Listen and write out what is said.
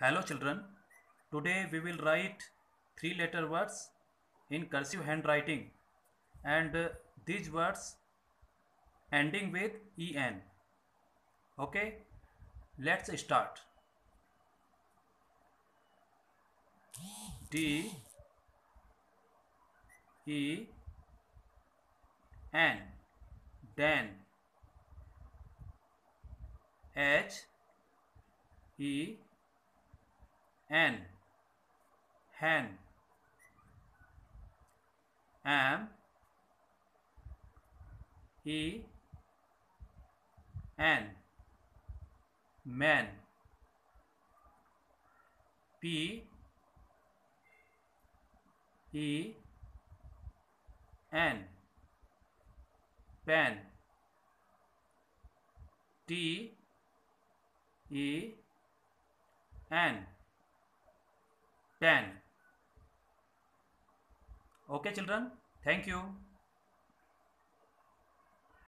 Hello children, today we will write three letter words in cursive handwriting and these words ending with en. Okay, let's start. D E N, Dan. H E N, hen. M E N, man. P E N, pen. T E N, ten. Okay children, thank you.